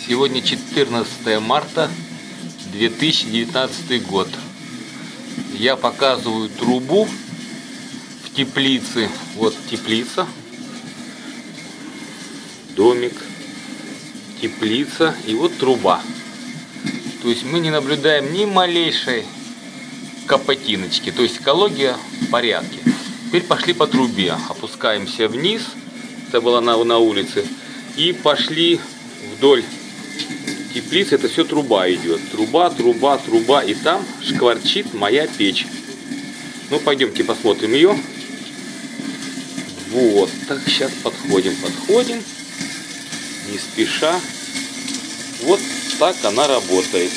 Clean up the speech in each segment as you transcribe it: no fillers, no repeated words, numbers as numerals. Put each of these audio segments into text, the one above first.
Сегодня 14 марта 2019 год. Я показываю трубу в теплице. Вот теплица, домик, теплица и вот труба. То есть мы не наблюдаем ни малейшей копотиночки. То есть экология в порядке. Теперь пошли по трубе. Опускаемся вниз. Это было на улице. И пошли вдоль теплицы. Это все труба идет. Труба, труба, труба. И там шкварчит моя печь. Ну, пойдемте посмотрим ее. Вот. Так, сейчас подходим. Не спеша. Вот так она работает.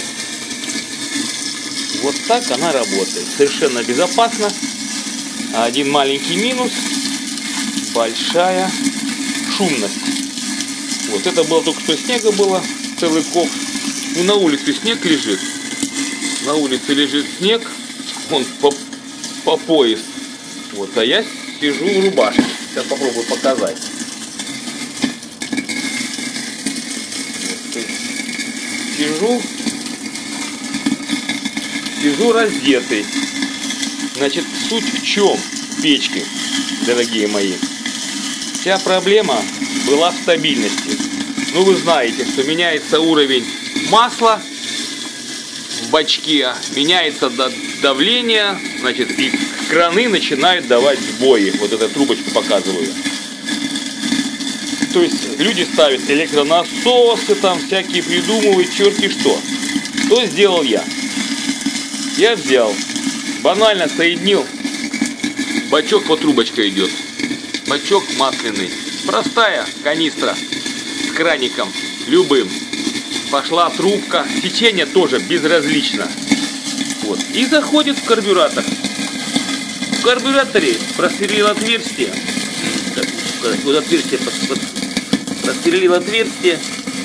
Вот так она работает. Совершенно безопасно. Один маленький минус. Большая шумность. Вот это было только что снега было. Целый коп. Ну, на улице снег лежит. На улице лежит снег. Он по пояс. Вот. А я сижу в рубашке. Сейчас попробую показать. Вот, сижу раздетый. Значит, суть в чем печки, дорогие мои? Вся проблема была в стабильности. Ну, вы знаете, что меняется уровень масла в бачке, меняется давление, значит, и краны начинают давать сбои. Вот эту трубочку показываю. То есть люди ставят электронасосы, там всякие придумывают, черти что. Что сделал я? Я взял, банально соединил, бачок по трубочке идет. Бачок масляный. Простая канистра с краником любым. Пошла трубка. Течение тоже безразлично. Вот. И заходит в карбюратор. В карбюраторе просверлил отверстие. Вот отверстие. Просверлил отверстие.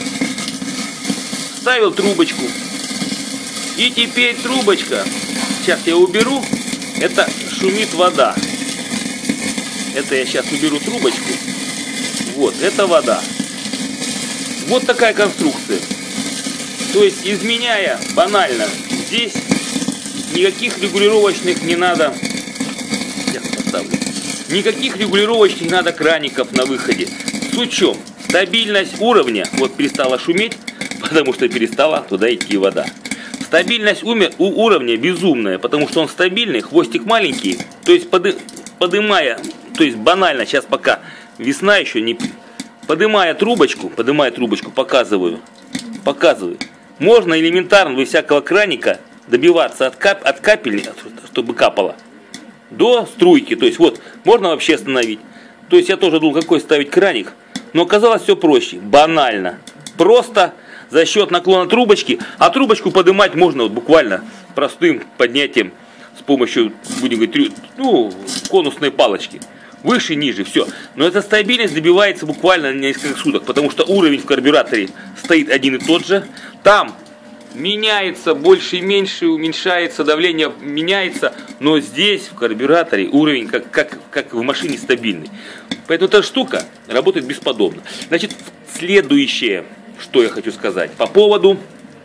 Вставил трубочку. И теперь трубочка. Сейчас я уберу. Это шумит вода. Это я сейчас уберу трубочку. Вот, это вода. Вот такая конструкция. То есть, изменяя банально, здесь никаких регулировочных не надо. Сейчас поставлю. Никаких регулировочных не надо краников на выходе. Суть в чем? Стабильность уровня. Вот перестала шуметь, потому что перестала туда идти вода. Стабильность уровня безумная, потому что он стабильный, хвостик маленький. То есть, подымая, то есть банально, сейчас пока весна еще не... Подымая трубочку, показываю. Можно элементарно без всякого краника добиваться от капельни, чтобы капало, до струйки. То есть вот, можно вообще остановить. То есть я тоже думал, какой ставить краник. Но оказалось все проще, банально. Просто за счет наклона трубочки, а трубочку поднимать можно вот буквально простым поднятием с помощью, будем говорить, ну, конусной палочки. Выше, ниже, все. Но эта стабильность добивается буквально несколько суток, потому что уровень в карбюраторе стоит один и тот же. Там меняется больше и меньше, уменьшается, давление меняется, но здесь в карбюраторе уровень как в машине стабильный. Поэтому эта штука работает бесподобно. Значит, следующее, что я хочу сказать по поводу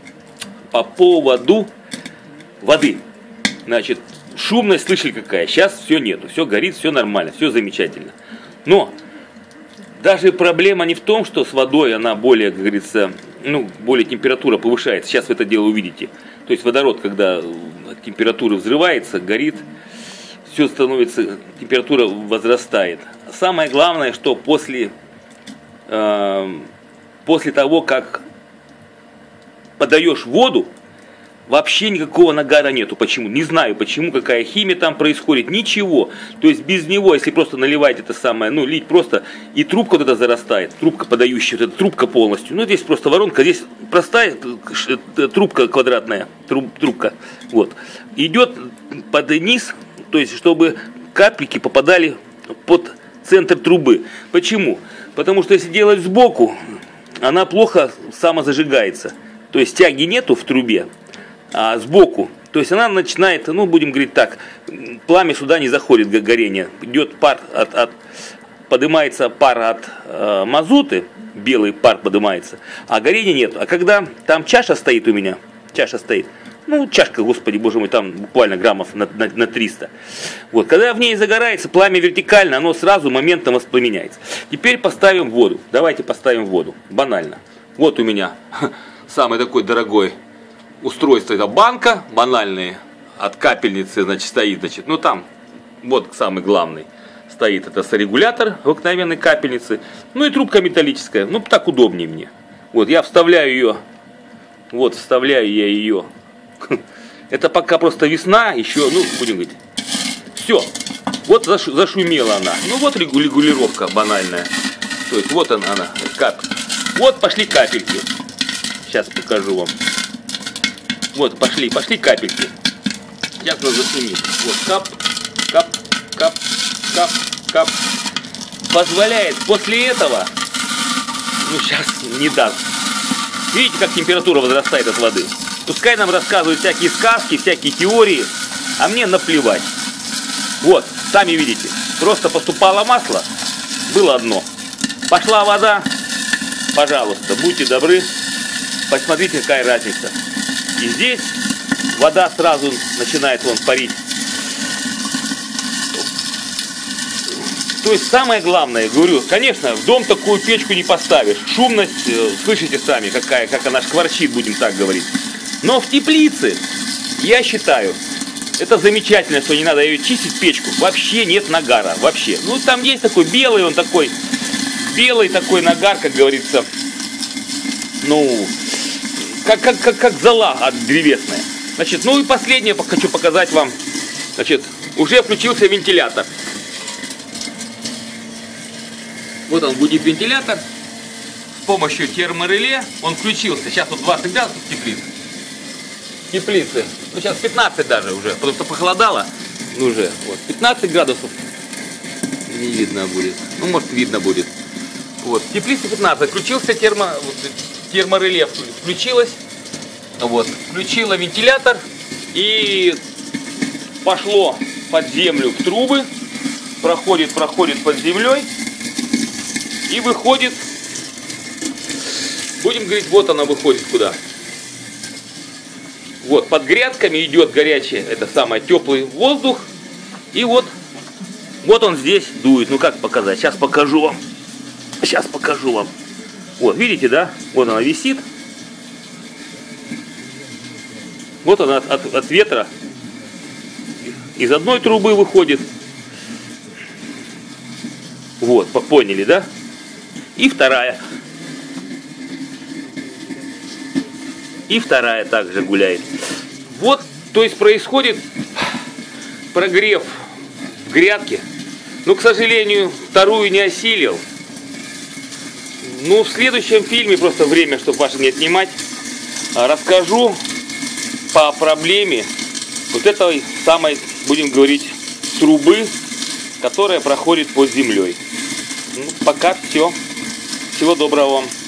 воды. Значит, шумность, слышали какая? Сейчас все нету, все горит, все нормально, все замечательно. Но даже проблема не в том, что с водой она более, как говорится, ну, более температура повышается. Сейчас вы это дело увидите. То есть водород, когда от температуры взрывается, горит, все становится, температура возрастает. Самое главное, что после того, как подаешь воду, вообще никакого нагара нету. Почему? Не знаю почему, какая химия там происходит, ничего. То есть без него, если просто наливать это самое, ну, лить просто, и трубка вот эта зарастает, трубка подающая, вот эта трубка полностью. Ну, здесь просто воронка, здесь простая трубка квадратная, трубка, вот. Идет под низ, то есть чтобы капельки попадали под центр трубы. Почему? Потому что если делать сбоку, она плохо самозажигается. То есть тяги нету в трубе. А сбоку, то есть она начинает, ну, будем говорить так, пламя сюда не заходит, горение, идет пар поднимается пар от мазуты, белый пар поднимается, а горения нет. А когда там чаша стоит у меня, ну, чашка, господи, боже мой, там буквально граммов на 300. Вот, когда в ней загорается пламя вертикально, оно сразу моментом воспламеняется. Теперь поставим воду. Давайте поставим воду. Банально. Вот у меня самый такой дорогой устройство. Это банка, банальные, от капельницы, значит, стоит, значит, ну там, вот самый главный. Стоит это регулятор обыкновенной капельницы. Ну и трубка металлическая. Ну, так удобнее мне. Вот, я вставляю ее. Вот, вставляю я ее. Это пока просто весна, еще, ну, будем говорить. Все. Вот зашумела она. Ну, вот регулировка банальная. То есть, вот она, Вот пошли капельки. Сейчас покажу вам. Вот, пошли капельки. Сейчас она зашумит. Вот, кап, кап, кап, кап, кап. Позволяет после этого, ну, сейчас не даст. Видите, как температура возрастает от воды? Пускай нам рассказывают всякие сказки, всякие теории, а мне наплевать. Вот, сами видите, просто поступало масло, было одно. Пошла вода, пожалуйста, будьте добры, посмотрите, какая разница. И здесь вода сразу начинает вон парить. То есть самое главное, говорю, конечно, в дом такую печку не поставишь. Шумность, слышите сами, как она шкварчит, будем так говорить. Но в теплице, я считаю, это замечательно, что не надо ее чистить, печку. Вообще нет нагара, вообще. Ну, там есть такой белый, он такой, белый такой нагар, как говорится, ну, как зола древесная. Значит, ну и последнее хочу показать вам. Значит, уже включился вентилятор. Вот он гудит вентилятор. С помощью термореле он включился. Сейчас вот 20 градусов в теплице. Ну сейчас 15 даже уже, потому что похолодало. Ну уже, вот, 15 градусов. Не видно будет. Ну, может, видно будет. Вот, в теплице 15. Включился термореле. Включилось. Вот, включила вентилятор. И пошло под землю в трубы. Проходит под землей. И выходит, будем говорить, вот она выходит куда. Вот, под грядками идет горячий, это самый теплый воздух. И вот он здесь дует. Ну как показать? Сейчас покажу вам. Вот, видите, да? Вот она висит. Вот она от ветра. Из одной трубы выходит. Вот, поняли, да? И вторая. И вторая также гуляет. Вот, то есть происходит прогрев в грядке. Но, к сожалению, вторую не осилил. Ну, в следующем фильме, просто время, чтобы ваше не отнимать, расскажу по проблеме вот этой самой, будем говорить, трубы, которая проходит под землей. Ну, пока все. Всего доброго вам.